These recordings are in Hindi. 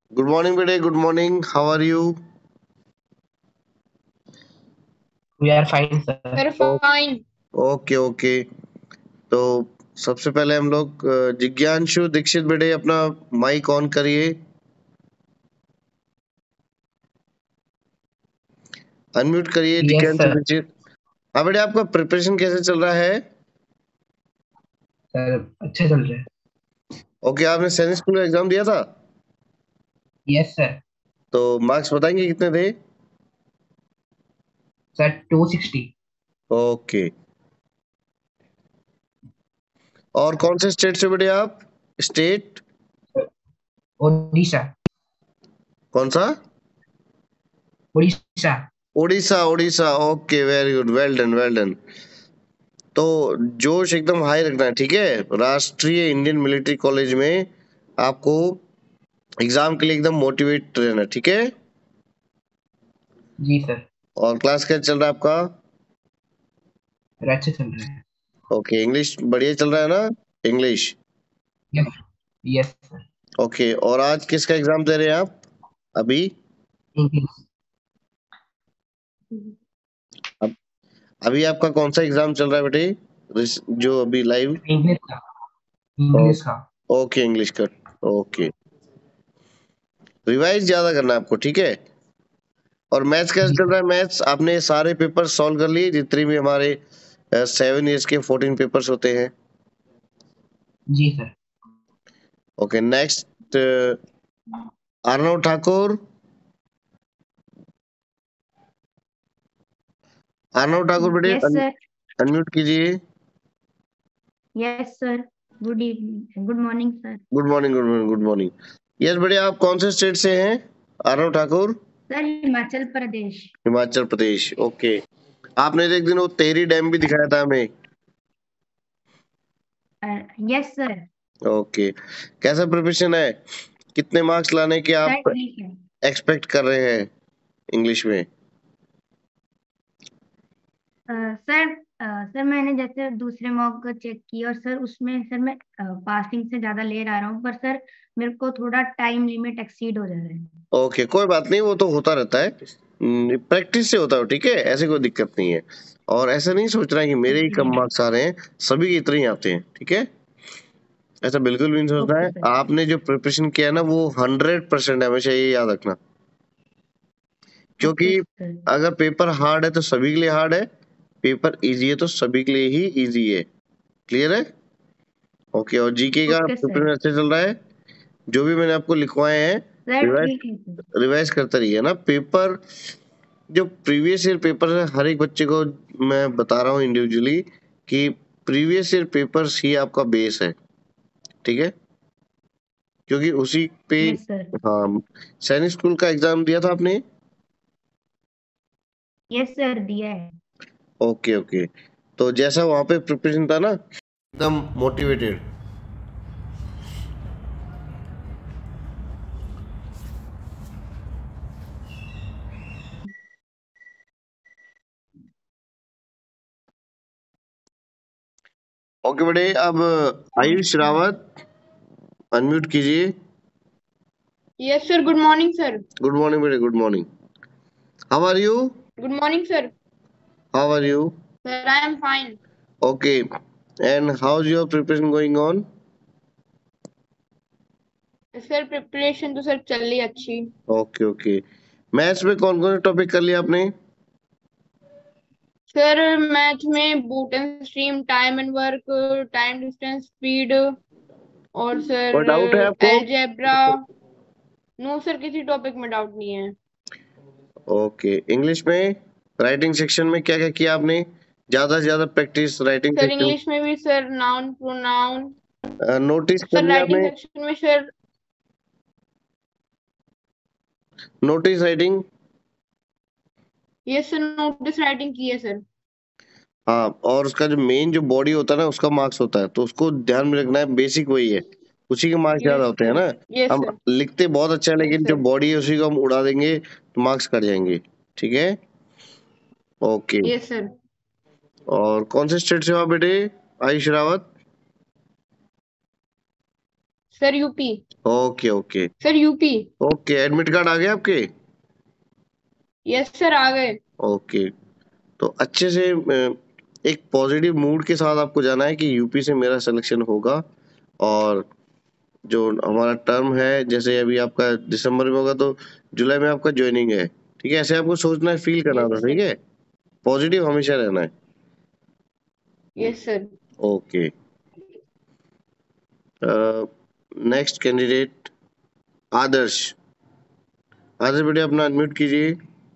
Good morning, Bede. Good morning. How are you? We are fine, sir. We're fine. Okay okay. तो सबसे पहले हम लोग जिज्ञांशु दीक्षित बेटे अपना माइक ऑन करिए, अनम्यूट करिए Yes, जिज्ञांशु sir. दीक्षित। हाँ बेटे, आपका प्रिपरेशन कैसे चल रहा है? सर अच्छे चल रहे हैं। ओके, आपने सैनिक स्कूल का एग्जाम दिया था? Yes, sir. तो मार्क्स बताएंगे कितने थे? सर 260. ओके। और कौन से स्टेट से बेटे आप? स्टेट ओडिशा. कौन सा? Odisha. Orissa Orissa. Okay, very good, well done well done. तो जोश एकदम हाई रखना है, ठीक है? राष्ट्रीय इंडियन मिलिट्री कॉलेज में आपको एग्जाम के लिए एकदम मोटिवेट रहना, ठीक है? जी सर. और क्लास क्या चल रहा है आपका? सर अच्छे चल रहे हैं. ओके, इंग्लिश बढ़िया चल रहा है ना? English. Yes. Yes, sir. Okay, और आज किसका एग्जाम दे रहे हैं आप अभी? English. अब अभी आपका कौन सा एग्जाम चल रहा है बेटे, जो अभी लाइव? English का. English का. ओके, इंग्लिश का। ओके, रिवाइज ज्यादा करना है आपको, ठीक है? और मैथ्स कैसे जी चल रहा सर. है? मैथ्स आपने सारे पेपर सॉल्व कर लिए, जितने भी हमारे 7 years के 14 पेपर्स होते हैं? जी sir. Okay, next Arnav Thakur. Arnav Thakur बेटे Yes, sir. अनम्यूट कीजिए। Yes, sir. Good evening. Good morning, sir. Good morning good morning good morning. Yes बेटे, आप कौन से स्टेट से हैं Arnav Thakur? Sir, Himachal Pradesh. Himachal Pradesh. Okay, आपने तो एक दिन वो टेहरी डैम भी दिखाया था हमें। Yes, sir. ओके, कैसा प्रिपरेशन है? कितने मार्क्स लाने के Sir, आप ठीक है. एक्सपेक्ट कर रहे हैं इंग्लिश में? सर सर मैंने जैसे दूसरे मॉक चेक किए और सर उसमें सर मैं पासिंग से ज्यादा ले आ रहा हूँ, पर सर मेरे को थोड़ा टाइम लिमिट एक्सीड हो जा रहा है. ओके, कोई बात नहीं, वो तो होता रहता है, प्रैक्टिस से होता है, ठीक है? ऐसे कोई दिक्कत नहीं है। और ऐसा नहीं सोचना है कि मेरे ही कम ओके. मार्क्स आ रहे हैं, सभी के इतने ही आते हैं, ठीक है? ऐसा बिल्कुल भी नहीं सोचना ओके है। सर. आपने जो प्रिपरेशन किया है ना, वो 100% है, हमेशा ये याद रखना। क्योंकि ओके सर. अगर पेपर हार्ड है तो सभी के लिए हार्ड है, पेपर इजी है तो सभी के लिए ही इजी है। क्लियर है? ओके, और जीके का ओके सर. प्रिपरेशन अच्छा चल रहा है? जो भी मैंने आपको लिखवाए हैं, सर रिवाइज ठीक है सर. रिवाइज करते रहिए ना। पेपर जो प्रीवियस ईयर पेपर है, हर एक बच्चे को मैं बता रहा हूँ इंडिविजुअली कि प्रीवियस ईयर पेपर्स ही आपका बेस है, ठीक है? क्योंकि उसी पे। Yes sir. हाँ, सैनिक स्कूल का एग्जाम दिया था आपने? यस सर, दिया है. ओके ओके, तो जैसा वहां पे प्रिपरेशन था ना, एकदम मोटिवेटेड। ओके बेटे, अब आयुष रावत अनम्यूट कीजिए। Yes, sir. Good morning, sir. Good morning बेटे, good morning. How are you? Good morning, sir. How are you? Sir, I am fine. Okay, and how is your preparation going on? Sir preparation तो सर चल रही अच्छी. ओके ओके, मैथ्स में कौन कौन से टॉपिक कर लिया आपने? सर मैथ में boat and stream, time and work, time distance, speed, और कोई सर डाउट है आपको? अलजेब्रा. नो सर, किसी टॉपिक में डाउट नहीं है. ओके, इंग्लिश में राइटिंग सेक्शन में क्या क्या किया आपने? ज्यादा से ज्यादा practice writing sir section. English में भी सर नाउन प्रोनाउन. नोटिस कर सर लिया राइटिंग आपने? सेक्शन में sir. Notice writing. Yes sir, notice writing की है सर. हाँ, और उसका जो मेन जो बॉडी होता है ना, उसका मार्क्स होता है, तो उसको ध्यान में रखना है। बेसिक वही है, उसी के मार्क्स ज्यादा यस होते हैं सर. ना। यस हम सर. लिखते बहुत अच्छा है, यस लेकिन जो सर. बॉडी है उसी को हम उड़ा देंगे तो मार्क्स कट जाएंगे, ठीक है? Okay, yes sir. और कौन से स्टेट से हो आप बेटे, Ayush Rawat? Sir UP. Okay okay sir UP. Okay, admit card आ गए आपके? यस सर आ गए। ओके, तो अच्छे से एक पॉजिटिव मूड के साथ आपको जाना है कि यूपी से मेरा सिलेक्शन होगा, और जो हमारा टर्म है, जैसे अभी आपका दिसंबर में होगा तो जुलाई में आपका ज्वाइनिंग है, ठीक है? ऐसे आपको सोचना है, फील करना था, ठीक है? पॉजिटिव हमेशा रहना है। Yes sir. Okay, next candidate Adarsh. Adarsh बेटे अपना अनम्यूट कीजिए।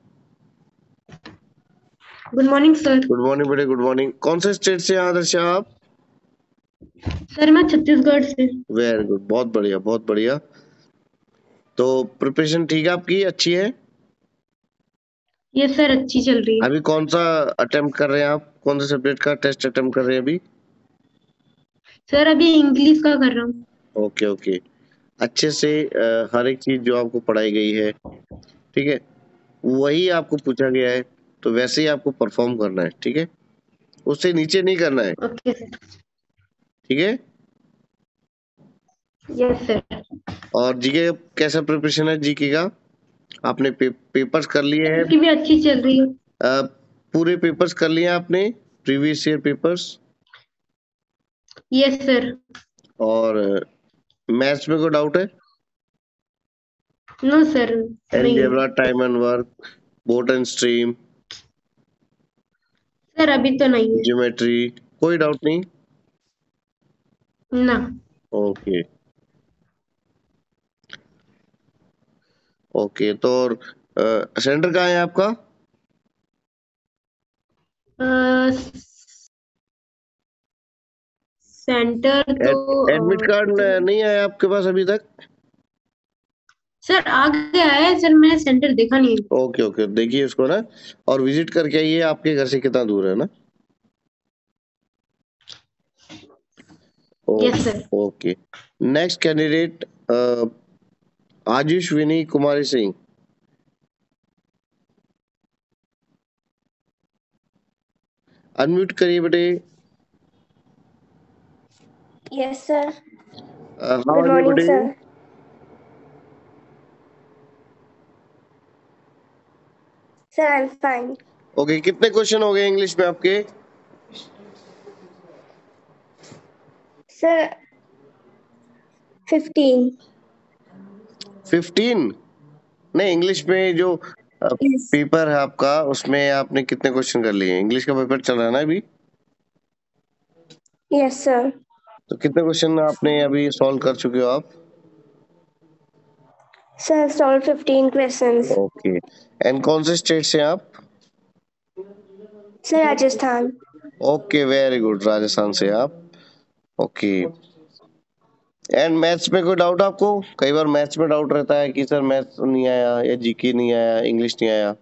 Good morning sir. Good morning बेटे, गुड मॉर्निंग। कौन से स्टेट से हैं आदर्श आप? सर मैं छत्तीसगढ़ से। वेरी गुड, बहुत बढ़िया बहुत बढ़िया। तो प्रिपरेशन ठीक है आपकी, अच्छी है? ये सर अच्छी चल रही है। अभी कौन सा अटेम्प्ट कर रहे हैं आप? कौन से सब्जेक्ट का टेस्ट अटेम्प्ट कर रहे हैं अभी? सर अभी इंग्लिश का कर रहा हूँ। ओके ओके, अच्छे से हर एक चीज जो आपको पढ़ाई गई है, ठीक है, वही आपको पूछा गया है, तो वैसे ही आपको परफॉर्म करना है, ठीक है? उससे नीचे नहीं करना है, ओके सर। ठीक है? Yes sir. और जीके कैसा प्रिपरेशन है जीके का? आपने पेपर्स कर लिए हैं? इसकी भी अच्छी चल रही है। पूरे पेपर्स कर लिए हैं आपने, previous year papers? Yes sir. और मैथ्स में कोई डाउट है? नो सर नहीं है। Algebra, time and work, boat and stream, sir अभी तो नहीं है। ज्योमेट्री, कोई डाउट नहीं? ना। ओके ओके, तो सेंटर कहाँ है आपका? सेंटर तो एडमिट कार्ड नहीं आया आपके पास अभी तक? सर आ गया है सर, मैंने सेंटर देखा नहीं है। ओके ओके, देखिए उसको ना, और विजिट करके आइए, आपके घर से कितना दूर है ना? Yes sir. Okay, next candidate Ajushwini Kumari Singh. Unmute करिए बेटे। Yes, sir. How Good are you morning, बेटे? sir. Sir, I'm fine. Okay, कितने क्वेश्चन हो गए इंग्लिश में आपके? Sir, 15. 15? नहीं, इंग्लिश में जो Yes. पेपर है आपका, उसमें आपने कितने क्वेश्चन कर लिए? इंग्लिश का पेपर चल रहा है ना अभी? Yes, sir. तो कितने क्वेश्चन आपने अभी सॉल्व कर चुके हो आप? Sir, I've solved 15 questions. Okay, and कौन से स्टेट से हैं आप? Sir, Rajasthan. Okay, very good, Rajasthan से आप। ओके, एंड मैथ्स में कोई डाउट आपको? कई बार मैथ्स में डाउट रहता है कि सर मैथ्स नहीं आया, या जीके नहीं आया, इंग्लिश नहीं आया।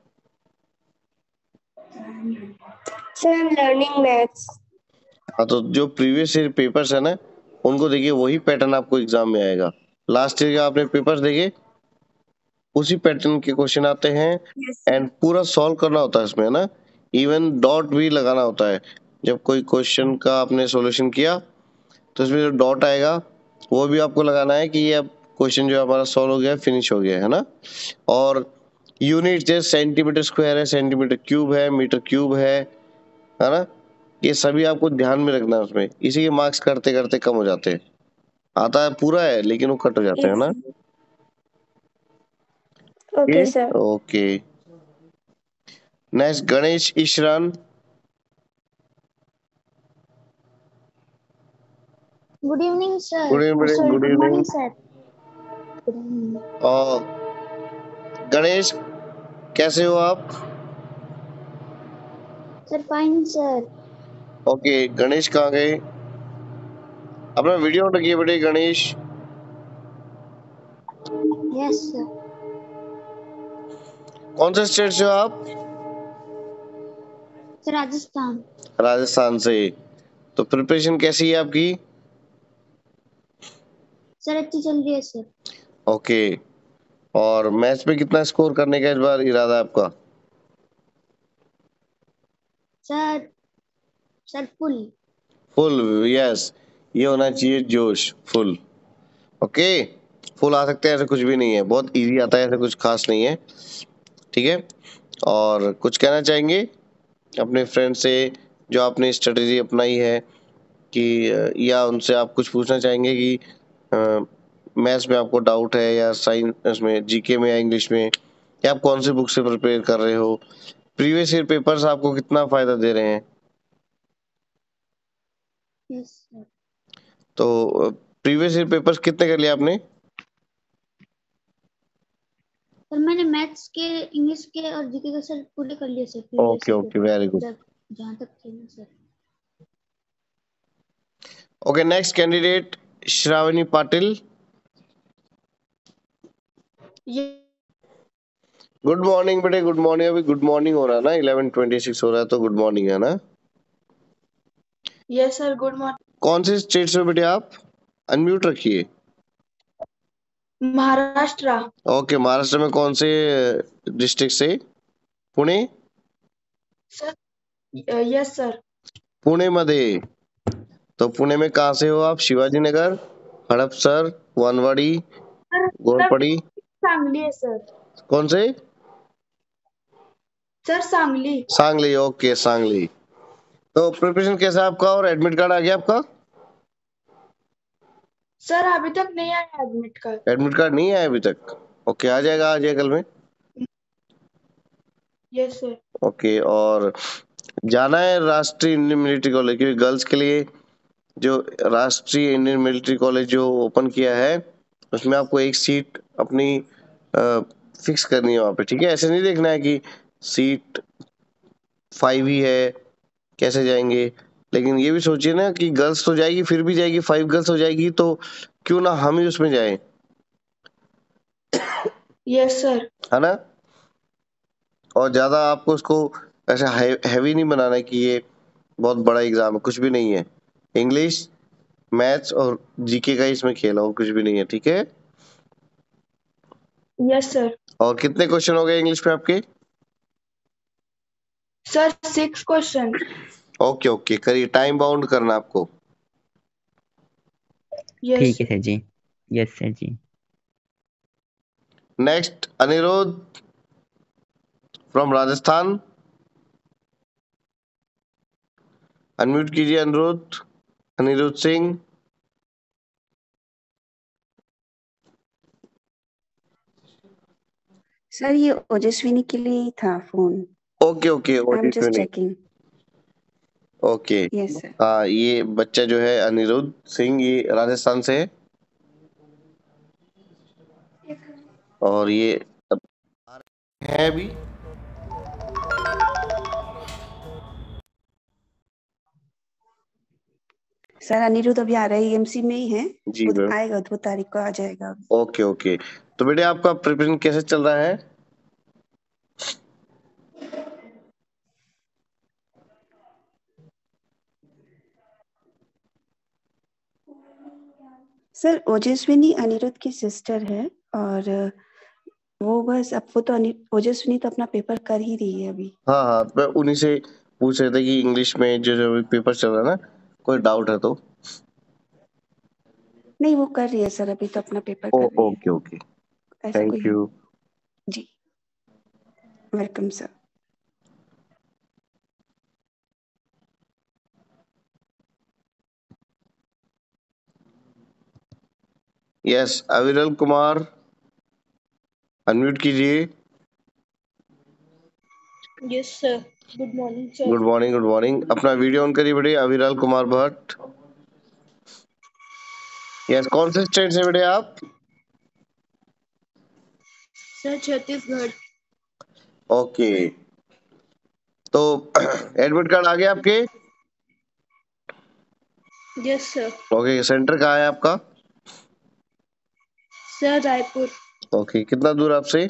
Sir, I'm learning maths. हाँ, तो जो प्रीवियस ईयर पेपर्स है ना, उनको देखिए, वही पैटर्न आपको एग्जाम में आएगा। लास्ट ईयर के आपने पेपर्स देखे, उसी पैटर्न के क्वेश्चन आते हैं, Yes. एंड पूरा सॉल्व करना होता है इसमें ना, इवन डॉट भी लगाना होता है। जब कोई क्वेश्चन का आपने सॉल्यूशन किया, तो इसमें जो डॉट आएगा, वो भी आपको लगाना है कि ये अब क्वेश्चन जो हमारा सॉल्व हो गया, फिनिश हो गया है ना। और यूनिट जैसे सेंटीमीटर स्क्वायर है, सेंटीमीटर क्यूब है, मीटर क्यूब है ना, ये सभी आपको ध्यान में रखना है उसमें। इसी के मार्क्स करते करते कम हो जाते हैं। आता है पूरा है, लेकिन वो कट हो जाते हैं Yes. ना। Okay, sir. Okay, next Ganesh Ishran. Good evening, sir. Good evening, Sorry, good good morning, evening. sir. Good evening. और गणेश, कैसे हो आप? Sir, fine, sir. Okay, Ganesh कहाँ गए? अपना वीडियो ऑन रखिए बेटे गणेश। Yes, sir. कौन से स्टेट से हो आप? Sir, Rajasthan. राजस्थान से। तो प्रिपरेशन कैसी है आपकी? Sir, अच्छी चल रही है sir. ओके, और मैच में कितना स्कोर करने का इस बार इरादा है आपका? Sir, full. फुल, यस, ये होना चाहिए जोश, फुल। ओके, फुल आ सकते हैं, ऐसा कुछ भी नहीं है, बहुत इजी आता है, ऐसा कुछ खास नहीं है। ठीक है, और कुछ कहना चाहेंगे अपने फ्रेंड से जो आपने स्ट्रेटेजी अपनाई है कि या उनसे आप कुछ पूछना चाहेंगे कि मैथ्स में आपको डाउट है या साइंस में, जीके में या इंग्लिश में, या आप कौन सी बुक से प्रिपेयर कर रहे हो, प्रीवियस ईयर पेपर्स आपको कितना फायदा दे रहे हैं? Yes, sir. तो प्रीवियस ईयर पेपर्स कितने कर लिए आपने? सर मैंने मैथ्स के, इंग्लिश के और जीके के सर पूरे कर लिए sir, previous okay year okay, paper, very good. जहाँ तक थे ना sir. Okay, next candidate Shravani Patil. Good morning बेटे, गुड मॉर्निंग। अभी गुड मॉर्निंग हो रहा है ना, 11:26 हो रहा है, तो गुड मॉर्निंग है ना? Yes sir, good morning. कौन से स्टेट से बेटे आप? अनम्यूट रखिए। महाराष्ट्र। ओके, महाराष्ट्र में कौन से डिस्ट्रिक्ट से? Pune? Sir yes sir. Pune मध्ये? तो पुणे में कहाँ से हो आप? शिवाजीनगर, हड़पसर, वनवाड़ी, घोरपड़ी? सांगली है सर। कौन से? सर सांगली। सांगली, ओके सांगली। तो प्रिपरेशन कैसा है आपका, और एडमिट कार्ड आ गया आपका? सर अभी तक नहीं आया एडमिट कार्ड। एडमिट कार्ड नहीं आया अभी तक? ओके, आ जाएगा, आज या कल में? Yes sir. ओके, और जाना है राष्ट्रीय इंडियन मिलिट्री कॉलेज, क्योंकि गर्ल्स के लिए जो राष्ट्रीय इंडियन मिलिट्री कॉलेज जो ओपन किया है, उसमें आपको एक सीट अपनी फिक्स करनी है वहाँ पे। ठीक है, ऐसे नहीं देखना है कि सीट 5 ही है, कैसे जाएंगे, लेकिन ये भी सोचिए ना कि गर्ल्स तो जाएगी, फिर भी जाएगी, 5 गर्ल्स हो जाएगी, तो क्यों ना हम ही उसमें जाएं, यस सर। है ना? और ज्यादा आपको उसको ऐसे हैवी नहीं बनाना है कि ये बहुत बड़ा एग्जाम है, कुछ भी नहीं है। इंग्लिश, मैथ्स और जीके का इसमें खेला हो, कुछ भी नहीं है। ठीक है, यस सर। और कितने क्वेश्चन हो गए इंग्लिश में आपके? सर 6 क्वेश्चन। ओके ओके, करिए, टाइम बाउंड करना आपको। यस ठीक है sir ji. Yes sir ji. Next Aniruddh from Rajasthan, unmute कीजिए अनिरुद्ध, अनिरुद्ध सिंह। सर ये ओजस्विनी के लिए ही था phone. Okay okay, I am just Ojaswini, checking. Okay. Yes sir. हाँ, ये बच्चा जो है अनिरुद्ध सिंह, ये राजस्थान से है, और ये है अभी। सर अनिरुद्ध अभी आ रहा है, एमसी में ही है, जी वो मैम। आएगा 2 तारीख को आ जाएगा। ओके ओके, तो बेटे आपका प्रिपरेशन कैसे चल रहा है? सर ओजस्विनी अनिरुद्ध की सिस्टर है, और वो बस अब वो तो ओजस्विनी तो अपना पेपर कर ही रही है अभी। हाँ हाँ, मैं उन्हीं से पूछ रहे थे कि इंग्लिश में जो जो पेपर चल रहा है ना, कोई डाउट है तो। नहीं वो कर रही है सर, अभी तो अपना पेपर कर रही है। ओके ओके, ऐसा थैंक कोई यू। जी, welcome sir. Yes, Aviral Kumar, unmute कीजिए। Yes sir, good morning sir. Good morning, good morning. अपना वीडियो ऑन करिए बेटे, अविरल कुमार भट्ट। यस, कौन से स्टेट से बेटे आप? सर छत्तीसगढ़। ओके, तो एडमिट कार्ड आ गया आपके? Yes sir. ओके, सेंटर कहाँ है आपका? सर रायपुर। ओके, कितना दूर आपसे?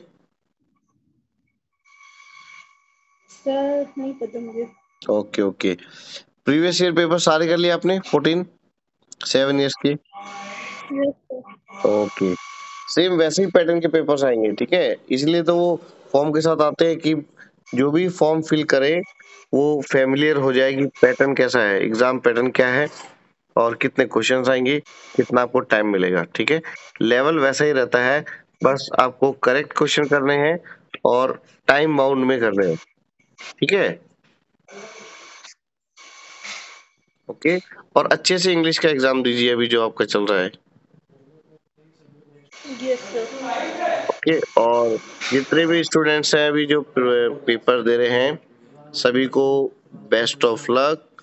सर नहीं पता मुझे। Okay okay, previous year paper सारे कर लिए आपने? 7 ईयर्स के? Yes sir. ओके, सेम वैसे ही पैटर्न के पेपर्स आएंगे। ठीक है, इसलिए तो वो फॉर्म के साथ आते हैं कि जो भी फॉर्म फिल करे वो फैमिलियर हो जाएगी, पैटर्न कैसा है, एग्जाम पैटर्न क्या है, और कितने क्वेश्चंस आएंगे, कितना आपको टाइम मिलेगा। ठीक है, लेवल वैसा ही रहता है, बस आपको करेक्ट क्वेश्चन करने हैं और टाइम बाउंड में करने हैं। ठीक है, ओके। और अच्छे से इंग्लिश का एग्जाम दीजिए अभी जो आपका चल रहा है। Yes sir. ओके, और जितने भी स्टूडेंट्स हैं अभी जो पेपर दे रहे हैं, सभी को best of luck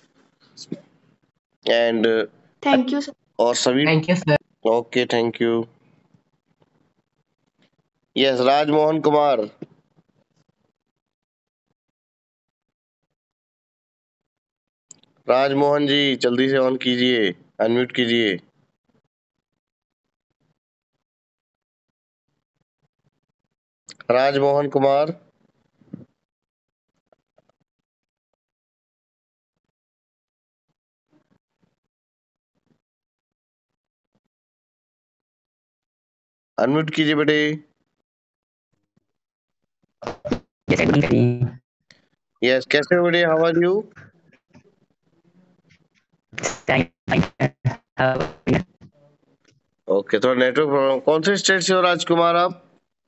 and thank you sir. और सभी thank you sir. Okay, thank you. Yes, Rajmohan Kumar. Rajmohan ji जल्दी से ऑन कीजिए, अनम्यूट कीजिए। राजमोहन कुमार, अनम्यूट कीजिए बेटे। यस, कैसे हो बेटे, हाउ आर यू? ओके, थोड़ा नेटवर्क प्रॉब्लम। कौन से स्टेट से हो राजकुमार आप?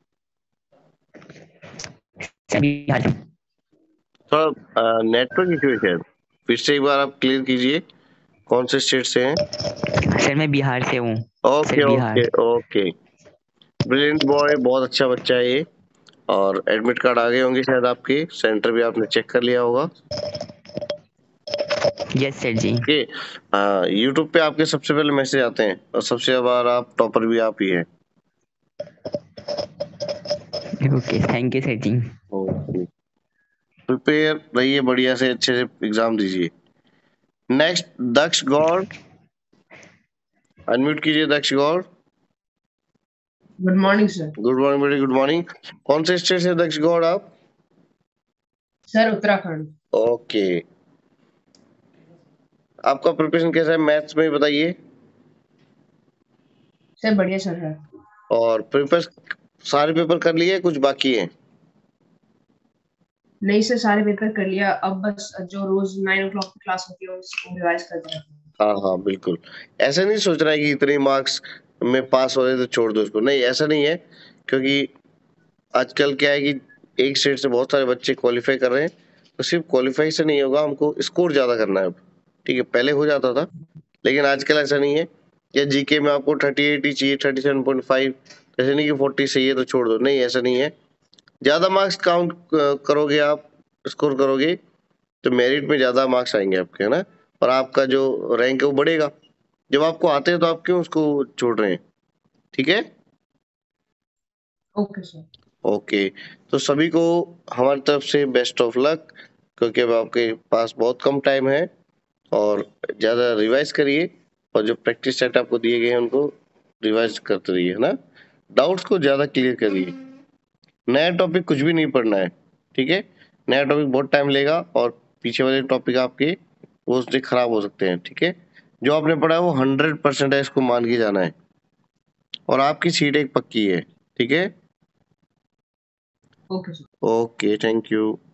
थोड़ा नेटवर्क इशू है शायद, फिर से एक बार आप क्लियर कीजिए, कौन से स्टेट से हैं? सर मैं बिहार से हूँ। Okay Bihar. Okay okay, brilliant boy, बहुत अच्छा बच्चा है ये। और एडमिट कार्ड आ गए होंगे शायद आपके, सेंटर भी आपने चेक कर लिया होगा। Yes sir ji. Okay, YouTube पे आपके सबसे पहले मैसेज आते हैं और सबसे बार आप टॉपर भी आप ही हैं। Okay, thank you sir ji. Okay, prepare रहिए बढ़िया से, अच्छे से एग्जाम दीजिए। नेक्स्ट, दक्ष गौड़, अनम्यूट कीजिए Daksh Gaur. Good morning sir. Good morning बेटे, गुड मॉर्निंग। कौन से स्टेट से दक्ष गौड़ आप? सर उत्तराखंड। ओके, आपका प्रिपरेशन कैसा है मैथ्स में, बताइए। सर बढ़िया चल रहा है। और पेपर, सारे पेपर कर लिए, कुछ बाकी हैं? नहीं सर, सारे पेपर कर लिया, अब बस जो रोज 9 o'clock की क्लास होती है उसको रिवाइज करते हैं। हाँ हाँ बिल्कुल, ऐसा नहीं सोच रहा है कि इतने मार्क्स में पास हो रहे तो छोड़ दो इसको, नहीं ऐसा नहीं है। क्योंकि आजकल क्या है कि एक स्टेट से बहुत सारे बच्चे क्वालिफाई कर रहे हैं, तो सिर्फ क्वालिफाई से नहीं होगा, हमको स्कोर ज्यादा करना है अब। ठीक है, पहले हो जाता था लेकिन आजकल ऐसा नहीं है। या जीके में आपको 38 ही चाहिए, 37.5, ऐसे नहीं कि 40 चाहिए तो छोड़ दो, नहीं ऐसा नहीं है। ज्यादा मार्क्स काउंट करोगे आप, स्कोर करोगे, तो मेरिट में ज्यादा मार्क्स आएंगे आपके, है ना, और आपका जो रैंक है वो बढ़ेगा। जब आपको आते हैं तो आप क्यों उसको छोड़ रहे हैं? ठीक है, ओके सर। ओके। तो सभी को हमारी तरफ से बेस्ट ऑफ लक, क्योंकि अब आपके पास बहुत कम टाइम है, और ज्यादा रिवाइज करिए, और जो प्रैक्टिस सेट आपको दिए गए हैं उनको रिवाइज करते रहिए, है ना, डाउट्स को ज्यादा क्लियर करिए। नया टॉपिक कुछ भी नहीं पढ़ना है, ठीक है, नया टॉपिक बहुत टाइम लेगा, और पीछे वाले टॉपिक आपके वो उससे खराब हो सकते हैं। ठीक है, जो आपने पढ़ा है वो 100% है, इसको मान के जाना है, और आपकी सीट एक पक्की है। ठीक है, okay sir. Okay, thank you.